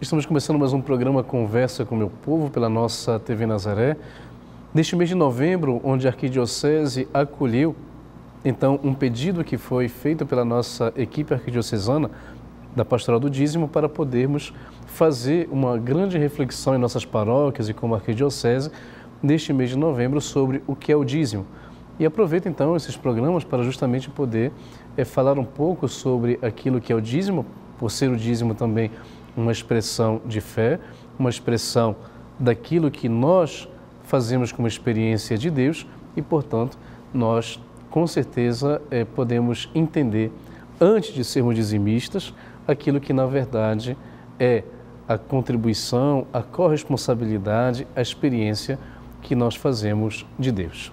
Estamos começando mais um programa Conversa com Meu Povo pela nossa TV Nazaré. Neste mês de novembro, onde a Arquidiocese acolheu, então, um pedido que foi feito pela nossa equipe arquidiocesana da Pastoral do Dízimo para podermos fazer uma grande reflexão em nossas paróquias e como arquidiocese neste mês de novembro sobre o que é o dízimo. E aproveito então esses programas para justamente poder falar um pouco sobre aquilo que é o dízimo, por ser o dízimo também uma expressão de fé, uma expressão daquilo que nós fazemos como experiência de Deus e, portanto, nós com certeza podemos entender, antes de sermos dizimistas, aquilo que na verdade é a contribuição, a corresponsabilidade, a experiência que nós fazemos de Deus.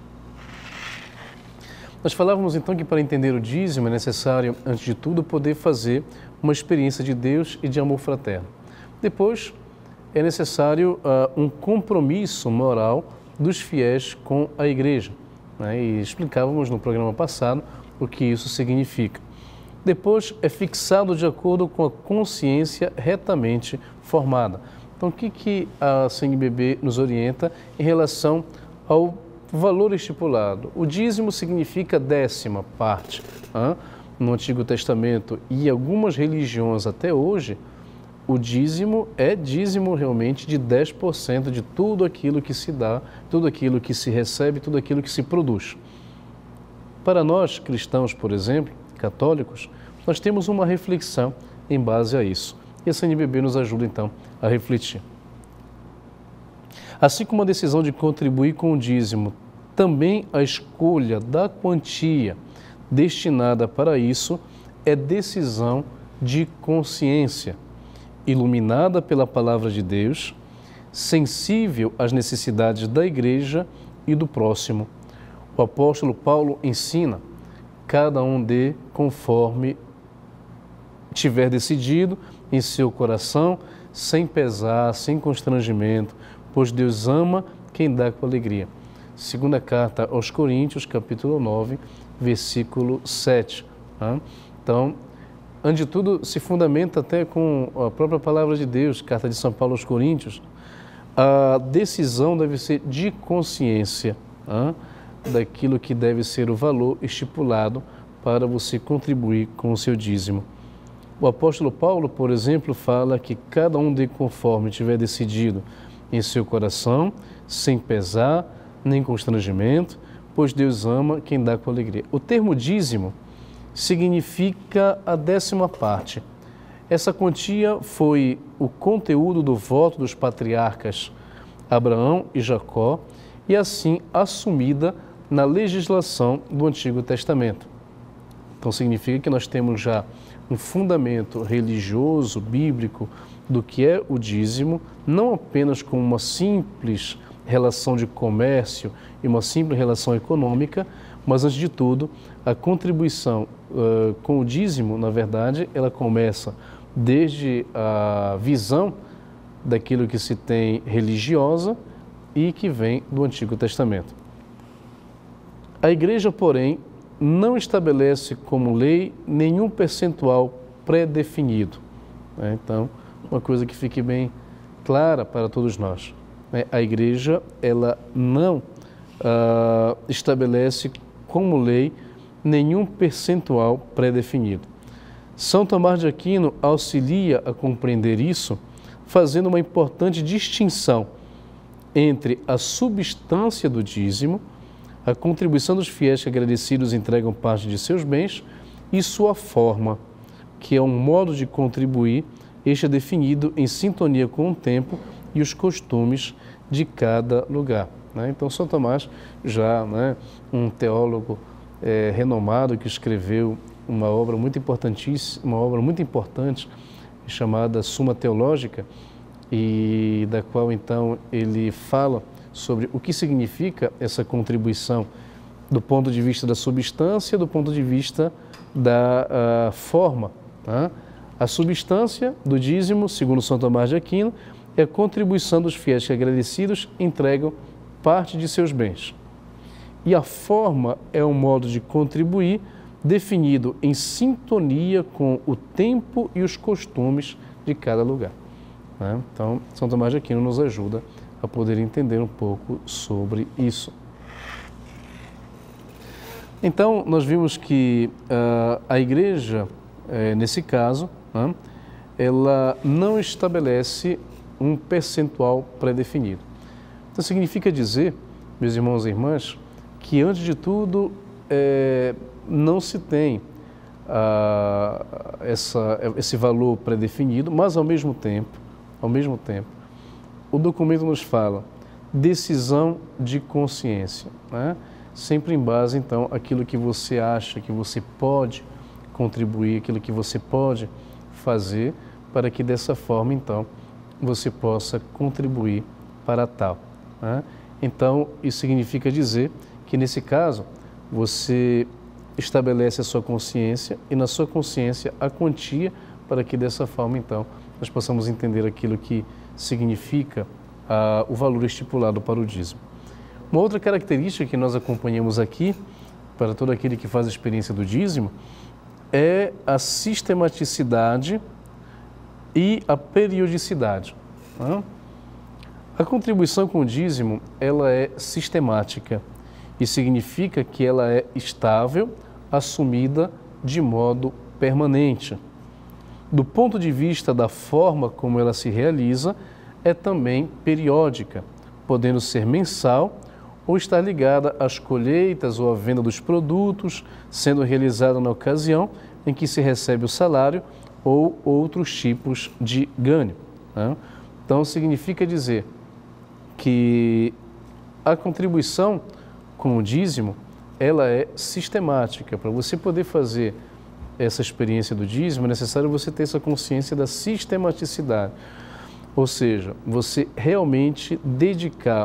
Nós falávamos então que para entender o dízimo é necessário, antes de tudo, poder fazer uma experiência de Deus e de amor fraterno. Depois, é necessário um compromisso moral dos fiéis com a Igreja, né? E explicávamos no programa passado o que isso significa. Depois, é fixado de acordo com a consciência retamente formada. Então, o que a CNBB nos orienta em relação ao valor estipulado? O dízimo significa 10ª parte. No Antigo Testamento e algumas religiões até hoje, o dízimo é dízimo realmente de 10% de tudo aquilo que se dá, tudo aquilo que se recebe, tudo aquilo que se produz. Para nós cristãos, por exemplo, católicos, nós temos uma reflexão em base a isso. E a CNBB nos ajuda então a refletir. Assim como a decisão de contribuir com o dízimo, também a escolha da quantia destinada para isso é decisão de consciência, iluminada pela palavra de Deus, sensível às necessidades da Igreja e do próximo. O apóstolo Paulo ensina: cada um dê conforme tiver decidido em seu coração, sem pesar, sem constrangimento, pois Deus ama quem dá com alegria. Segunda carta aos Coríntios, capítulo 9, versículo 7. Então, antes de tudo, se fundamenta até com a própria palavra de Deus, carta de São Paulo aos Coríntios. A decisão deve ser de consciência, daquilo que deve ser o valor estipulado para você contribuir com o seu dízimo. O apóstolo Paulo, por exemplo, fala que cada um dê conforme tiver decidido em seu coração, sem pesar, nem constrangimento, pois Deus ama quem dá com alegria. O termo dízimo significa a 10ª parte. Essa quantia foi o conteúdo do voto dos patriarcas Abraão e Jacó e assim assumida na legislação do Antigo Testamento. Então significa que nós temos já um fundamento religioso, bíblico, do que é o dízimo, não apenas com uma simples relação de comércio e uma simples relação econômica, mas, antes de tudo, a contribuição com o dízimo, na verdade, ela começa desde a visão daquilo que se tem religiosa e que vem do Antigo Testamento. A Igreja, porém, não estabelece como lei nenhum percentual pré-definido. Então, uma coisa que fique bem clara para todos nós. A Igreja, ela não estabelece como lei nenhum percentual pré-definido. São Tomás de Aquino auxilia a compreender isso, fazendo uma importante distinção entre a substância do dízimo, a contribuição dos fiéis que agradecidos entregam parte de seus bens, e sua forma, que é um modo de contribuir, este é definido em sintonia com o tempo e os costumes de cada lugar. Então, São Tomás, já um teólogo renomado que escreveu uma obra muito importantíssima, uma obra muito importante chamada Suma Teológica, e da qual então ele fala sobre o que significa essa contribuição do ponto de vista da substância, do ponto de vista da forma. A substância do dízimo, segundo São Tomás de Aquino, é a contribuição dos fiéis que agradecidos entregam parte de seus bens. E a forma é um modo de contribuir definido em sintonia com o tempo e os costumes de cada lugar. né? Então, São Tomás de Aquino nos ajuda a poder entender um pouco sobre isso. Então, nós vimos que a Igreja, nesse caso, né, ela não estabelece um percentual pré-definido. Então, significa dizer, meus irmãos e irmãs, que antes de tudo não se tem esse valor pré-definido, mas ao mesmo tempo, o documento nos fala decisão de consciência, né? Sempre em base, então, aquilo que você acha que você pode contribuir, aquilo que você pode fazer, para que dessa forma, então, você possa contribuir para tal, né? Então, isso significa dizer que, nesse caso, você estabelece a sua consciência e, na sua consciência, a quantia, para que dessa forma, então, nós possamos entender aquilo que significa o valor estipulado para o dízimo. Uma outra característica que nós acompanhamos aqui, para todo aquele que faz a experiência do dízimo, é a sistematicidade e a periodicidade, né? A contribuição com o dízimo, ela é sistemática e significa que ela é estável, assumida de modo permanente. Do ponto de vista da forma como ela se realiza, é também periódica, podendo ser mensal ou estar ligada às colheitas ou à venda dos produtos, sendo realizada na ocasião em que se recebe o salário ou outros tipos de ganho, né? Então, significa dizer que a contribuição com o dízimo, ela é sistemática. Para você poder fazer essa experiência do dízimo, é necessário você ter essa consciência da sistematicidade. Ou seja, você realmente dedicar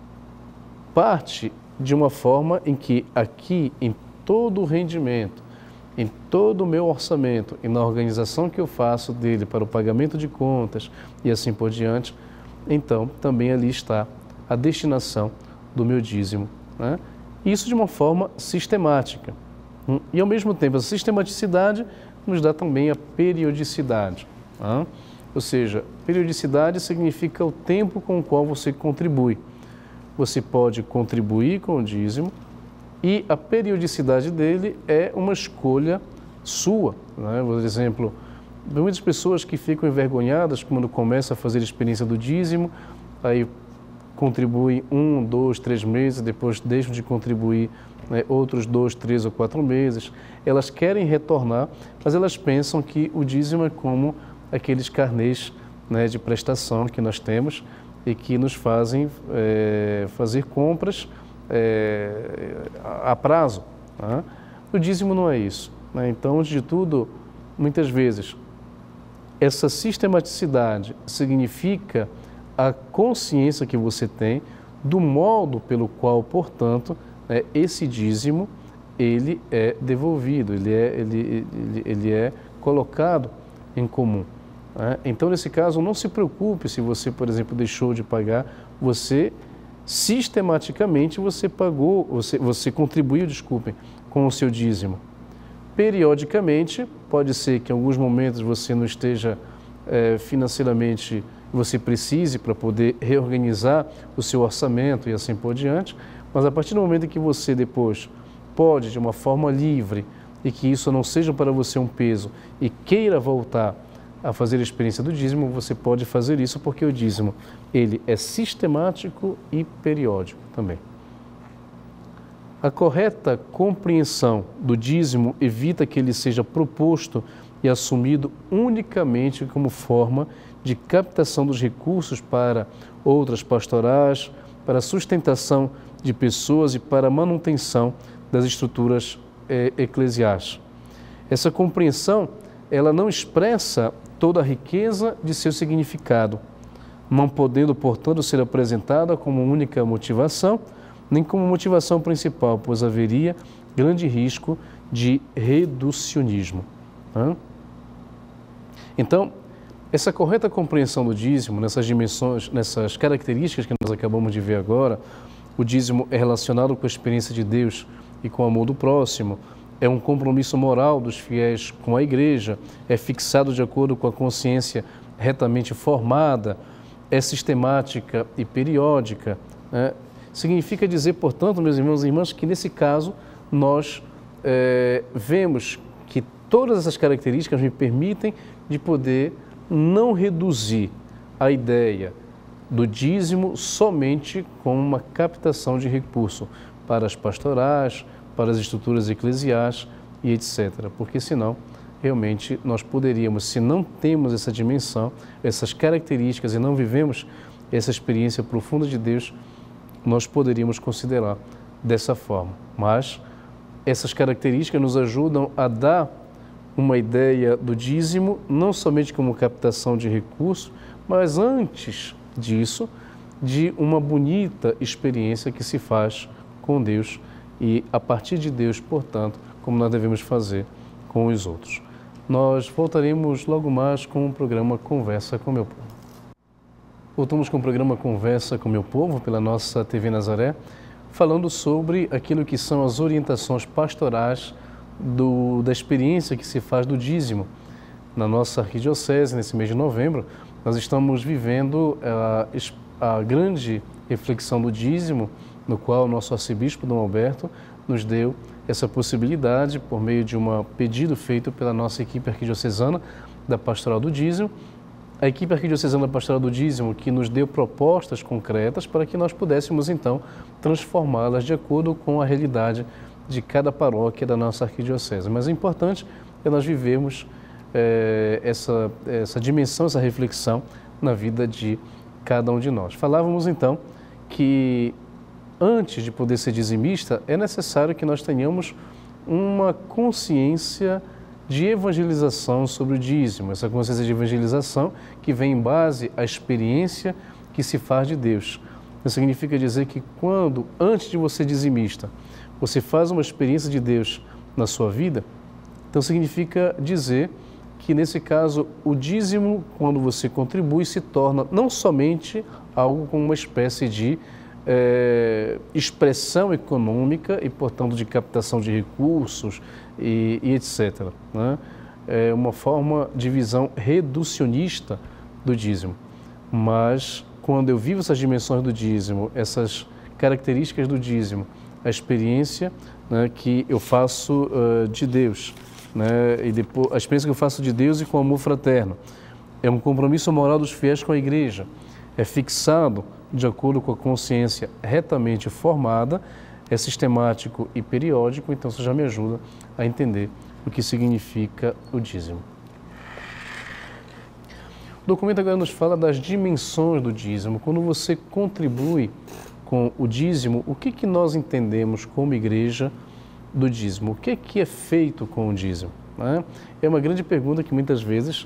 parte de uma forma em que aqui, em todo o rendimento, em todo o meu orçamento e na organização que eu faço dele para o pagamento de contas e assim por diante, então também ali está a destinação do meu dízimo, né? Isso de uma forma sistemática. E ao mesmo tempo, a sistematicidade nos dá também a periodicidade, né? Ou seja, periodicidade significa o tempo com o qual você contribui. Você pode contribuir com o dízimo e a periodicidade dele é uma escolha sua, né? Por exemplo, muitas pessoas que ficam envergonhadas quando começam a fazer a experiência do dízimo, aí contribuem 1, 2, 3 meses, depois deixam de contribuir, né, outros 2, 3 ou 4 meses. Elas querem retornar, mas elas pensam que o dízimo é como aqueles carnês, né, de prestação que nós temos e que nos fazem fazer compras a prazo, né? O dízimo não é isso, né? Então, antes de tudo, muitas vezes, essa sistematicidade significa a consciência que você tem do modo pelo qual, portanto, esse dízimo ele é devolvido, ele é colocado em comum, né? Então, nesse caso, não se preocupe se você, por exemplo, deixou de pagar, você sistematicamente você contribuiu, desculpem, com o seu dízimo. Periodicamente, pode ser que em alguns momentos você não esteja financeiramente, você precise para poder reorganizar o seu orçamento e assim por diante, mas a partir do momento em que você depois pode, de uma forma livre, e que isso não seja para você um peso, e queira voltar a fazer a experiência do dízimo, você pode fazer isso, porque o dízimo ele é sistemático e periódico também. A correta compreensão do dízimo evita que ele seja proposto e assumido unicamente como forma de captação dos recursos para outras pastorais, para a sustentação de pessoas e para a manutenção das estruturas eclesiais. Essa compreensão, ela não expressa toda a riqueza de seu significado, não podendo, portanto, ser apresentada como única motivação, nem como motivação principal, pois haveria grande risco de reducionismo, né? Então, essa correta compreensão do dízimo, nessas dimensões, nessas características que nós acabamos de ver agora, o dízimo é relacionado com a experiência de Deus e com o amor do próximo, é um compromisso moral dos fiéis com a igreja, é fixado de acordo com a consciência retamente formada, é sistemática e periódica, né? Significa dizer, portanto, meus irmãos e irmãs, que nesse caso nós vemos que todas essas características me permitem de poder não reduzir a ideia do dízimo somente com uma captação de recurso para as pastorais, para as estruturas eclesiais e etc. Porque senão, realmente, nós poderíamos, se não temos essa dimensão, essas características e não vivemos essa experiência profunda de Deus, nós poderíamos considerar dessa forma. Mas essas características nos ajudam a dar uma ideia do dízimo, não somente como captação de recursos, mas antes disso, de uma bonita experiência que se faz com Deus e a partir de Deus, portanto, como nós devemos fazer com os outros. Nós voltaremos logo mais com o programa Conversa com Meu Povo. Voltamos com o programa Conversa com Meu Povo pela nossa TV Nazaré, falando sobre aquilo que são as orientações pastorais da experiência que se faz do dízimo. Na nossa arquidiocese, nesse mês de novembro, nós estamos vivendo a grande reflexão do dízimo, no qual o nosso arcebispo Dom Alberto nos deu essa possibilidade por meio de um pedido feito pela nossa equipe arquidiocesana da Pastoral do Dízimo. A equipe arquidiocesana da Pastoral do Dízimo que nos deu propostas concretas para que nós pudéssemos, então, transformá-las de acordo com a realidade de cada paróquia da nossa arquidiocese. Mas é importante que nós vivemos essa dimensão, essa reflexão na vida de cada um de nós. Falávamos, então, que antes de poder ser dizimista, é necessário que nós tenhamos uma consciência de evangelização sobre o dízimo, essa consciência de evangelização que vem em base à experiência que se faz de Deus. Isso significa dizer que quando, antes de você dizimista, você faz uma experiência de Deus na sua vida, então significa dizer que, nesse caso, o dízimo, quando você contribui, se torna não somente algo como uma espécie de expressão econômica e, portanto, de captação de recursos e etc. Né? É uma forma de visão reducionista do dízimo. Mas, quando eu vivo essas dimensões do dízimo, essas características do dízimo, a experiência, né, que eu faço de Deus, né, e depois, a experiência que eu faço de Deus e com amor fraterno, é um compromisso moral dos fiéis com a Igreja, é fixado de acordo com a consciência retamente formada, é sistemático e periódico, então isso já me ajuda a entender o que significa o dízimo. O documento agora nos fala das dimensões do dízimo. Quando você contribui com o dízimo, o que nós entendemos como igreja do dízimo? O que é feito com o dízimo? É uma grande pergunta que muitas vezes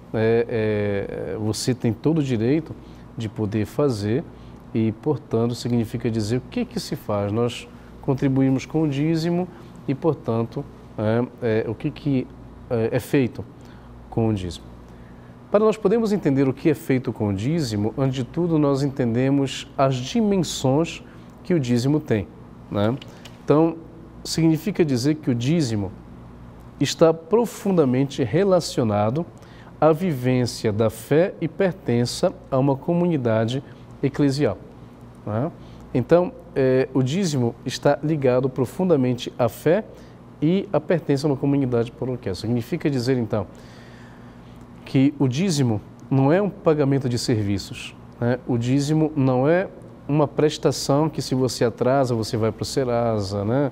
você tem todo o direito de poder fazer e, portanto, significa dizer o que se faz. Nós contribuímos com o dízimo e, portanto, o que é feito com o dízimo. Para nós podermos entender o que é feito com o dízimo, antes de tudo, nós entendemos as dimensões que o dízimo tem, né? Então, significa dizer que o dízimo está profundamente relacionado à vivência da fé e pertença a uma comunidade eclesial, né? Então, o dízimo está ligado profundamente à fé e à pertença a uma comunidade paroquial. Significa dizer, então, que o dízimo não é um pagamento de serviços, né? O dízimo não é uma prestação que, se você atrasa, você vai para o Serasa, né?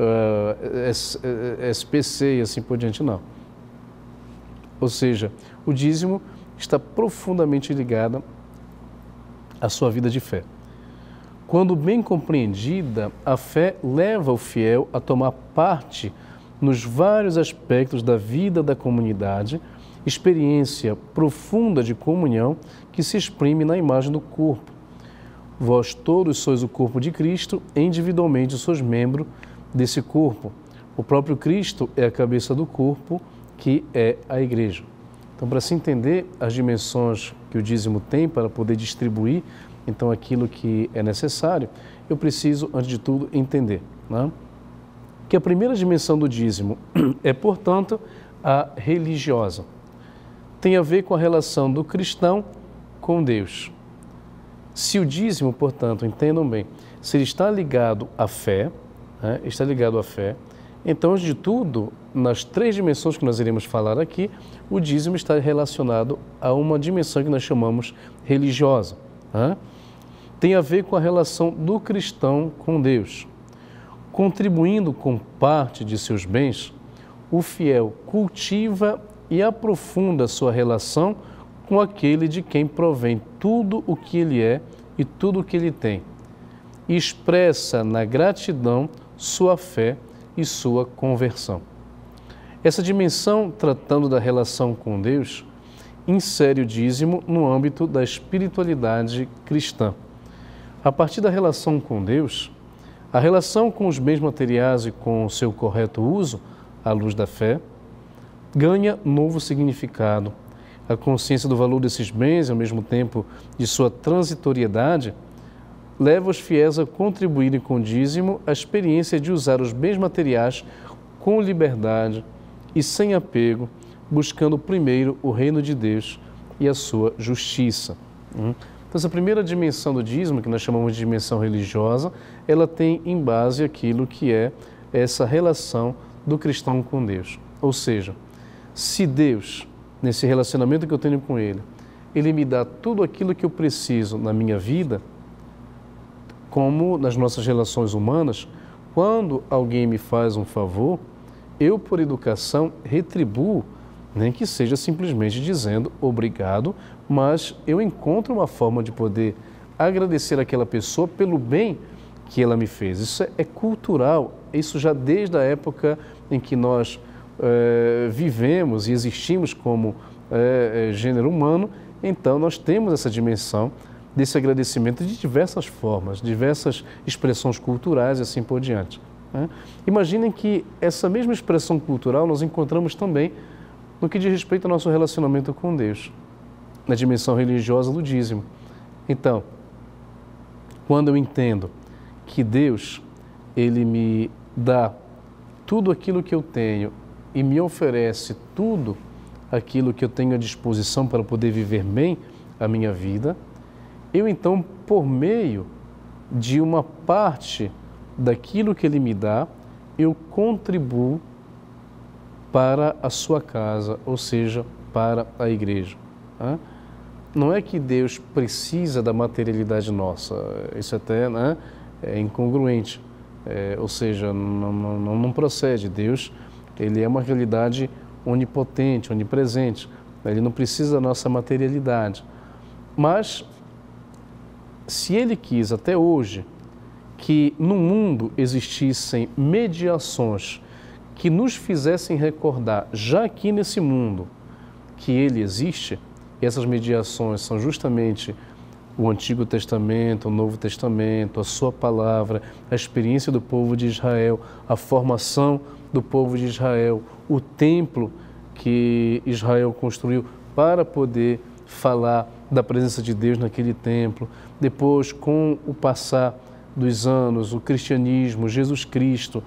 SPC e assim por diante, não. Ou seja, o dízimo está profundamente ligado à sua vida de fé. Quando bem compreendida, a fé leva o fiel a tomar parte nos vários aspectos da vida da comunidade, experiência profunda de comunhão que se exprime na imagem do corpo. Vós todos sois o corpo de Cristo, individualmente sois membros desse corpo. O próprio Cristo é a cabeça do corpo, que é a Igreja. Então, para se entender as dimensões que o dízimo tem para poder distribuir, então, aquilo que é necessário, eu preciso, antes de tudo, entender, né, que a primeira dimensão do dízimo é, portanto, a religiosa. tem a ver com a relação do cristão com Deus. Se o dízimo, portanto, entendam bem, se ele está ligado à fé, né, está ligado à fé, então, antes de tudo, nas 3 dimensões que nós iremos falar aqui, o dízimo está relacionado a uma dimensão que nós chamamos religiosa. Né? Tem a ver com a relação do cristão com Deus. Contribuindo com parte de seus bens, o fiel cultiva e aprofunda sua relação com aquele de quem provém tudo o que ele é e tudo o que ele tem. E expressa na gratidão sua fé e sua conversão. Essa dimensão, tratando da relação com Deus, insere o dízimo no âmbito da espiritualidade cristã. A partir da relação com Deus, a relação com os bens materiais e com o seu correto uso, à luz da fé, ganha novo significado. A consciência do valor desses bens, ao mesmo tempo de sua transitoriedade, leva os fiéis a contribuírem com o dízimo a experiência de usar os bens materiais com liberdade e sem apego, buscando primeiro o reino de Deus e a sua justiça. Então, essa primeira dimensão do dízimo, que nós chamamos de dimensão religiosa, ela tem em base aquilo que é essa relação do cristão com Deus. Ou seja, se Deus, nesse relacionamento que eu tenho com Ele, Ele me dá tudo aquilo que eu preciso na minha vida, como nas nossas relações humanas, quando alguém me faz um favor, eu, por educação, retribuo, nem que seja simplesmente dizendo obrigado, mas eu encontro uma forma de poder agradecer aquela pessoa pelo bem que ela me fez. Isso é cultural, isso já desde a época em que nós vivemos e existimos como gênero humano, então nós temos essa dimensão desse agradecimento de diversas formas, diversas expressões culturais e assim por diante. Né? Imaginem que essa mesma expressão cultural nós encontramos também no que diz respeito ao nosso relacionamento com Deus, na dimensão religiosa do dízimo. Então, quando eu entendo que Deus, Ele me dá tudo aquilo que eu tenho e me oferece tudo aquilo que eu tenho à disposição para poder viver bem a minha vida, eu então, por meio de uma parte daquilo que Ele me dá, eu contribuo para a sua casa, ou seja, para a igreja. Não é que Deus precisa da materialidade nossa, isso até é incongruente, ou seja, não procede. Deus, Ele é uma realidade onipotente, onipresente, Ele não precisa da nossa materialidade. Mas, se Ele quis até hoje que no mundo existissem mediações que nos fizessem recordar, já aqui nesse mundo, que Ele existe, e essas mediações são justamente o Antigo Testamento, o Novo Testamento, a Sua Palavra, a experiência do povo de Israel, a formação do povo de Israel, o templo que Israel construiu para poder falar da presença de Deus naquele templo. Depois, com o passar dos anos, o cristianismo, Jesus Cristo,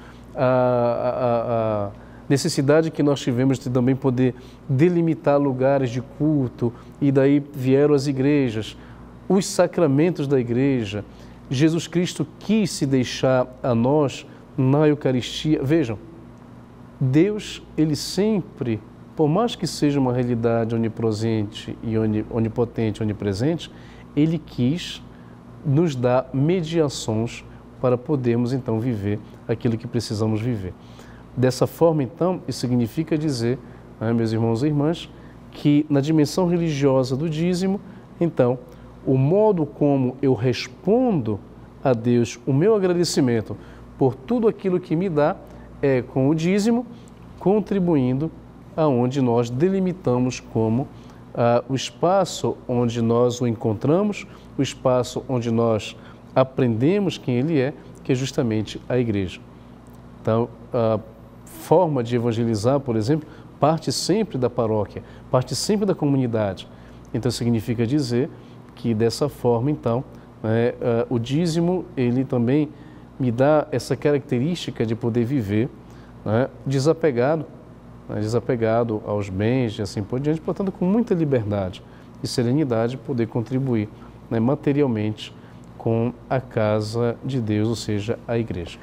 a necessidade que nós tivemos de também poder delimitar lugares de culto, e daí vieram as igrejas, os sacramentos da igreja. Jesus Cristo quis se deixar a nós na Eucaristia. Vejam, Deus, Ele sempre, por mais que seja uma realidade onipresente e onipotente, onipresente, Ele quis nos dar mediações para podermos então viver aquilo que precisamos viver. Dessa forma, então, isso significa dizer, meus irmãos e irmãs, que na dimensão religiosa do dízimo, então, o modo como eu respondo a Deus o meu agradecimento por tudo aquilo que me dá é com o dízimo, contribuindo aonde nós delimitamos como o espaço onde nós o encontramos, o espaço onde nós aprendemos quem Ele é, que é justamente a igreja. Então, a forma de evangelizar, por exemplo, parte sempre da paróquia, parte sempre da comunidade. Então, significa dizer que dessa forma, então, o dízimo, ele também me dá essa característica de poder viver desapegado né, desapegado aos bens e assim por diante, portanto, com muita liberdade e serenidade, poder contribuir, né, materialmente com a casa de Deus, ou seja, a igreja.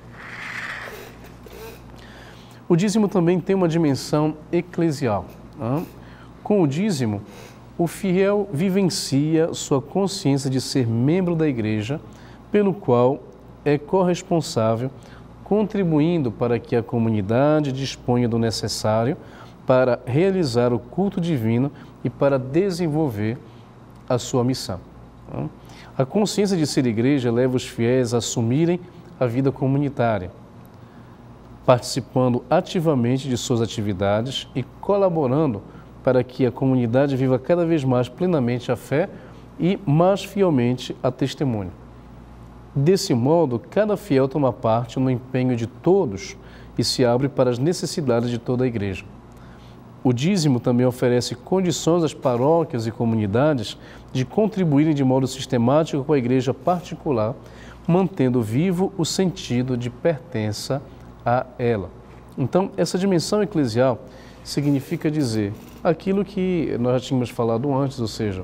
O dízimo também tem uma dimensão eclesial, né? Com o dízimo, o fiel vivencia sua consciência de ser membro da igreja, pelo qual é corresponsável, contribuindo para que a comunidade disponha do necessário para realizar o culto divino e para desenvolver a sua missão. A consciência de ser igreja leva os fiéis a assumirem a vida comunitária, participando ativamente de suas atividades e colaborando para que a comunidade viva cada vez mais plenamente a fé e mais fielmente a testemunho. Desse modo, cada fiel toma parte no empenho de todos e se abre para as necessidades de toda a igreja. O dízimo também oferece condições às paróquias e comunidades de contribuírem de modo sistemático com a igreja particular, mantendo vivo o sentido de pertença a ela. Então, essa dimensão eclesial significa dizer aquilo que nós já tínhamos falado antes, ou seja,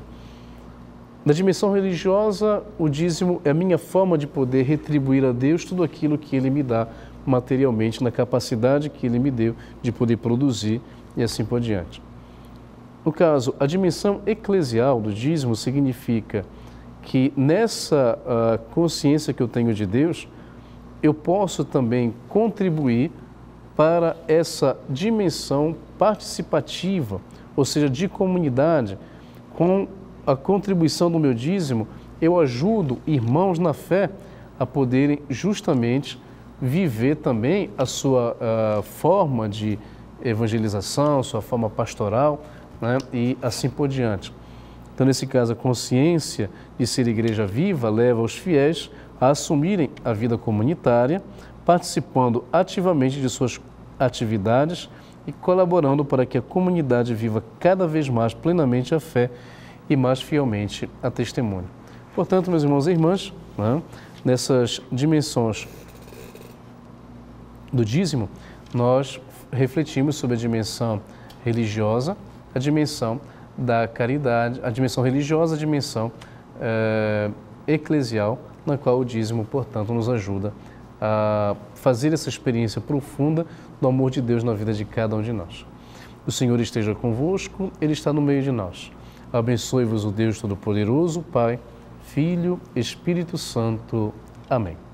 na dimensão religiosa, o dízimo é a minha forma de poder retribuir a Deus tudo aquilo que Ele me dá materialmente, na capacidade que Ele me deu de poder produzir e assim por diante. No caso, a dimensão eclesial do dízimo significa que nessa consciência que eu tenho de Deus, eu posso também contribuir para essa dimensão participativa, ou seja, de comunidade. Com a contribuição do meu dízimo, eu ajudo irmãos na fé a poderem justamente viver também a sua forma de evangelização, sua forma pastoral, né, e assim por diante. Então, nesse caso, a consciência de ser igreja viva leva os fiéis a assumirem a vida comunitária, participando ativamente de suas atividades e colaborando para que a comunidade viva cada vez mais plenamente a fé e mais fielmente a testemunho. Portanto, meus irmãos e irmãs, né, nessas dimensões do dízimo, nós refletimos sobre a dimensão religiosa, a dimensão da caridade, a dimensão religiosa, a dimensão eclesial, na qual o dízimo, portanto, nos ajuda a fazer essa experiência profunda do amor de Deus na vida de cada um de nós. O Senhor esteja convosco, Ele está no meio de nós. Abençoe-vos o Deus Todo-Poderoso, Pai, Filho, Espírito Santo. Amém.